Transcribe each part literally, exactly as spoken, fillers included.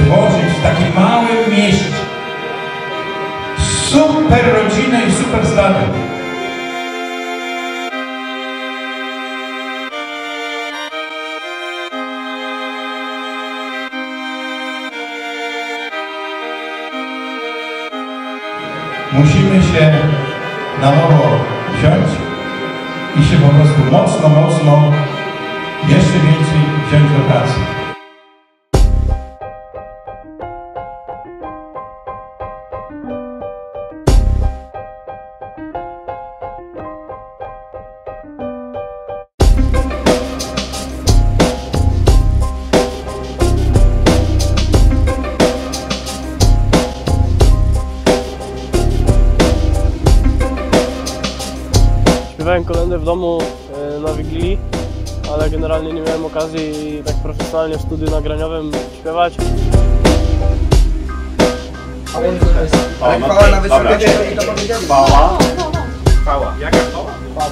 tworzyć w takim małym mieście super rodzinę i super stadion. Musimy się na nowo wziąć i się po prostu mocno, mocno, jeszcze więcej wziąć do pracy. Śpiewałem kolędę w domu na Wigilii, ale generalnie nie miałem okazji tak profesjonalnie w studiu nagraniowym śpiewać. Chwała na wysokie i to powiedzieli. Chwała. Chwała. Jaka chwała? Chwała.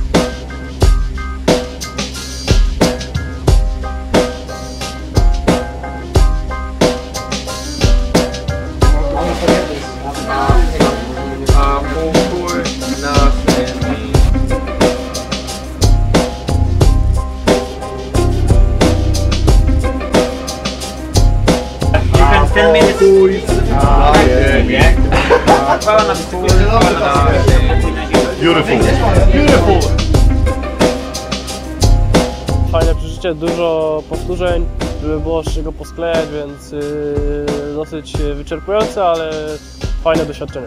A pokój na ziemi. Ten minutes. Na ziemi. Chwała na pokój. Beautiful. Beautiful. Fajne przeżycie, dużo powtórzeń, żeby było z czego posklejać, więc yy, dosyć wyczerpujące, ale fajne doświadczenie.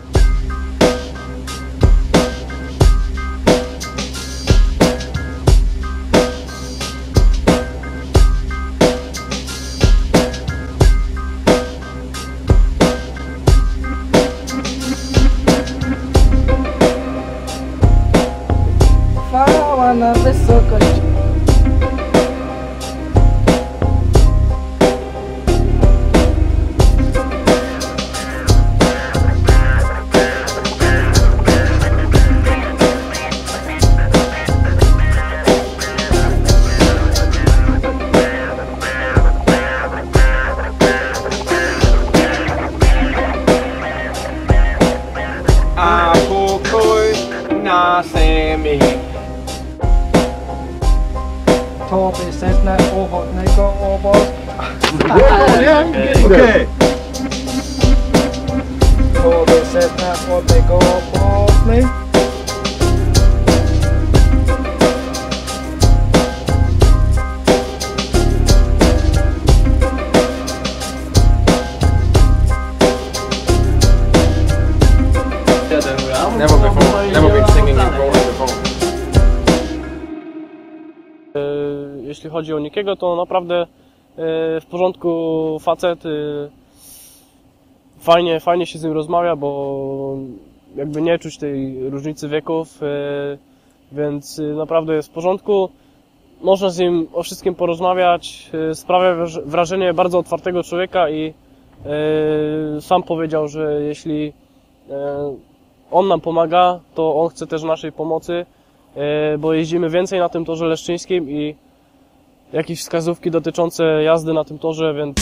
Chwała na wysokość. A pokój na ziemi. Tobie setne ochotnego obok. Okej. Tobie setne ochotnego obok. Never before. Never been singing in Poland before. Jeśli chodzi o Nikiego, to naprawdę w porządku facet. Fajnie, fajnie się z nim rozmawia, bo jakby nie czuć tej różnicy wieków, więc naprawdę jest w porządku. Można z nim o wszystkim porozmawiać. Sprawia wrażenie bardzo otwartego człowieka i sam powiedział, że jeśli on nam pomaga, to on chce też naszej pomocy, bo jeździmy więcej na tym torze leszczyńskim i jakieś wskazówki dotyczące jazdy na tym torze, więc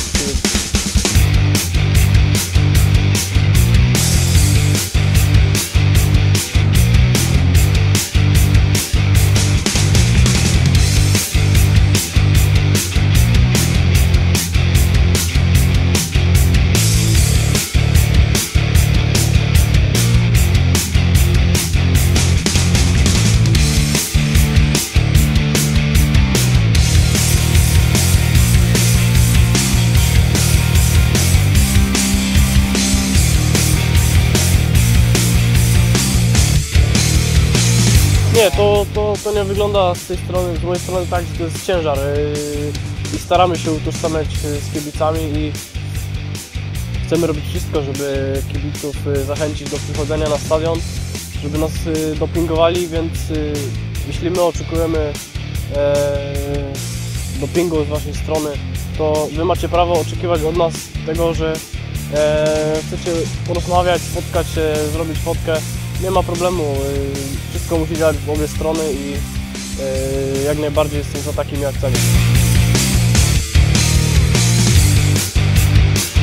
nie, to, to, to nie wygląda z tej strony, z mojej strony tak, że to jest ciężar i staramy się utożsamiać z kibicami i chcemy robić wszystko, żeby kibiców zachęcić do przychodzenia na stadion, żeby nas dopingowali, więc jeśli my oczekujemy dopingu z waszej strony, to wy macie prawo oczekiwać od nas tego, że chcecie porozmawiać, spotkać się, zrobić fotkę. Nie ma problemu, wszystko musi działać w obie strony i jak najbardziej jestem za takimi akcjami.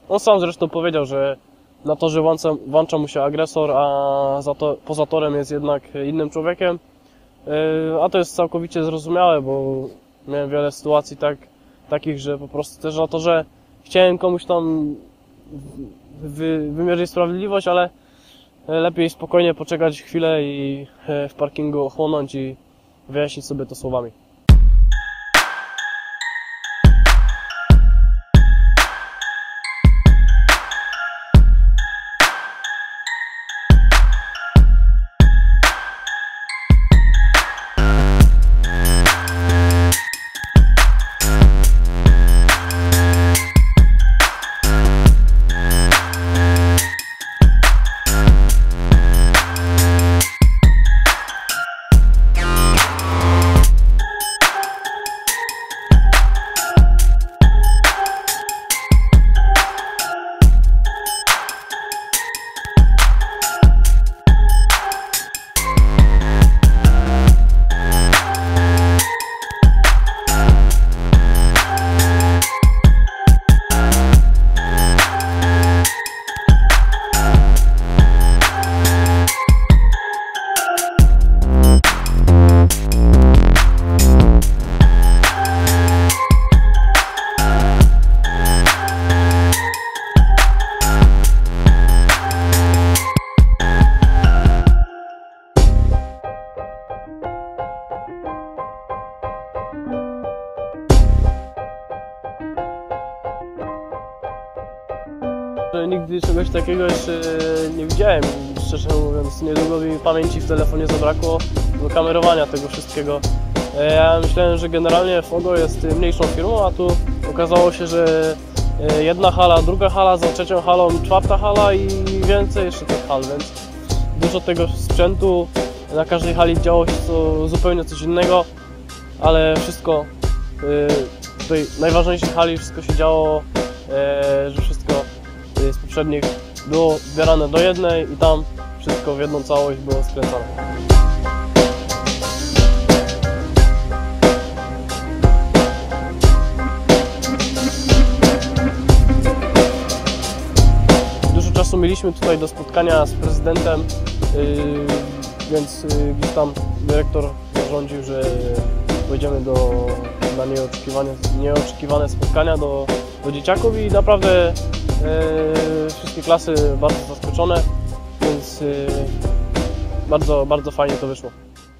On sam zresztą powiedział, że na torze włącza, włącza mu się agresor, a za to, poza torem jest jednak innym człowiekiem. A to jest całkowicie zrozumiałe, bo miałem wiele sytuacji tak, takich, że po prostu też na torze chciałem komuś tam wy, wymierzyć sprawiedliwość, ale lepiej spokojnie poczekać chwilę i w parkingu ochłonąć i wyjaśnić sobie to słowami. Nigdy czegoś takiego jeszcze nie widziałem, szczerze mówiąc. Niedługo mi pamięci w telefonie zabrakło do kamerowania tego wszystkiego. Ja myślałem, że generalnie Fogo jest mniejszą firmą, a tu okazało się, że jedna hala, druga hala, za trzecią halą czwarta hala i więcej jeszcze tych hal, więc dużo tego sprzętu. Na każdej hali działo się to zupełnie coś innego, ale wszystko w tej najważniejszej hali wszystko się działo, że wszystko z poprzednich było zbierane do jednej i tam wszystko w jedną całość było skręcane. Dużo czasu mieliśmy tutaj do spotkania z prezydentem, yy, więc yy, gdzieś tam dyrektor zarządził, że pojedziemy do, na nieoczekiwane, nieoczekiwane spotkania do, do dzieciaków i naprawdę Yy, wszystkie klasy bardzo zaskoczone, więc yy, bardzo, bardzo fajnie to wyszło.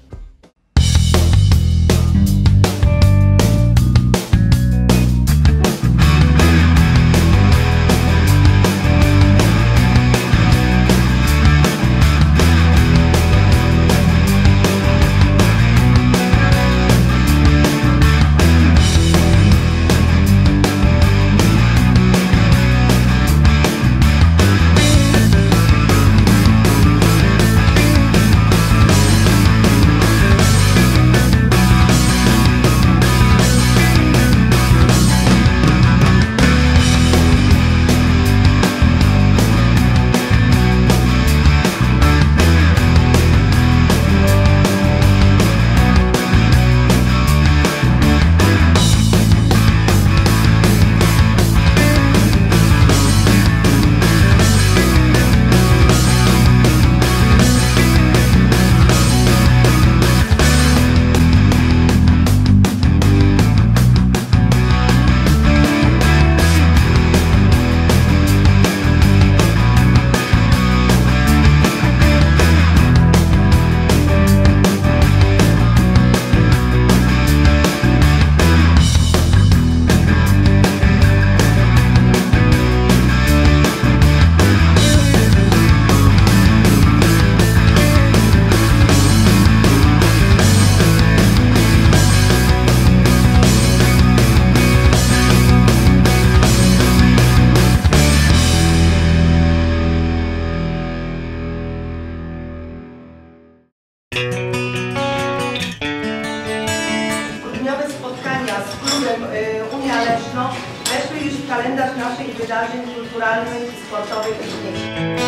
weszły już w kalendarz naszych wydarzeń kulturalnych i sportowych i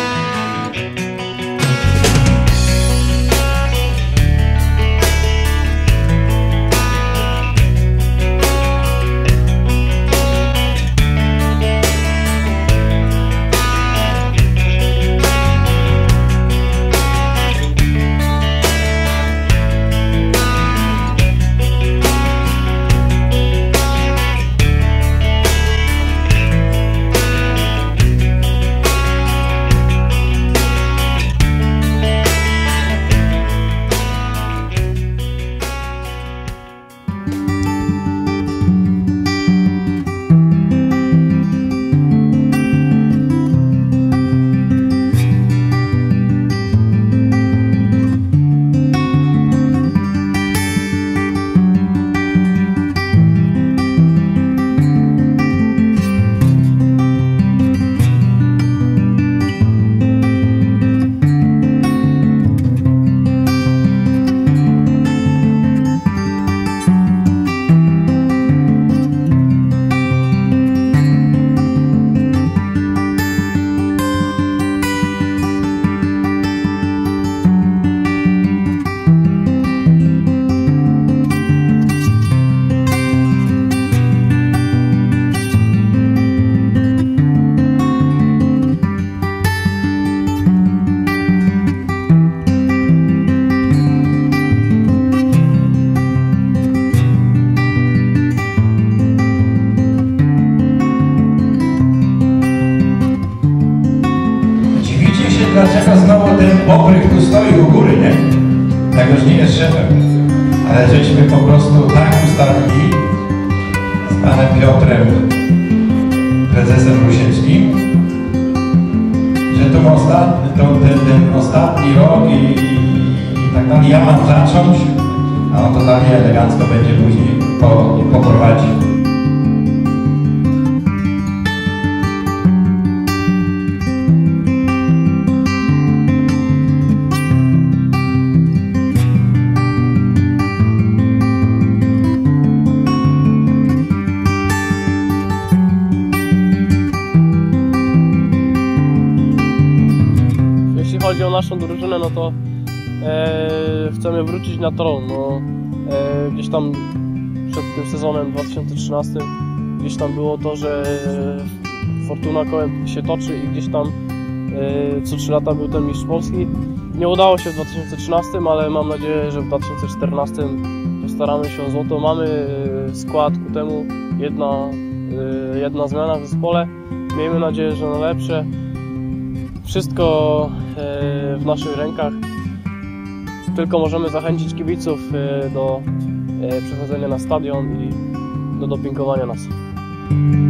szefem, ale żeśmy po prostu tak ustalili z panem Piotrem, prezesem Rusieckim, że to ostatni, to ten, ten ostatni rok i, i, i tak dalej, ja mam zacząć, a on to dalej elegancko będzie później po, poprowadził. Jeśli chodzi o naszą drużynę, no to e, chcemy wrócić na tron. No, e, gdzieś tam przed tym sezonem dwa tysiące trzynastym gdzieś tam było to, że Fortuna kołem się toczy i gdzieś tam e, co trzy lata był ten mistrz Polski. Nie udało się w dwa tysiące trzynastym, ale mam nadzieję, że w dwa tysiące czternastym postaramy się o złoto. Mamy skład ku temu, jedna, e, jedna zmiana w zespole. Miejmy nadzieję, że na lepsze. Wszystko w naszych rękach. Tylko możemy zachęcić kibiców do przechodzenia na stadion i do dopingowania nas.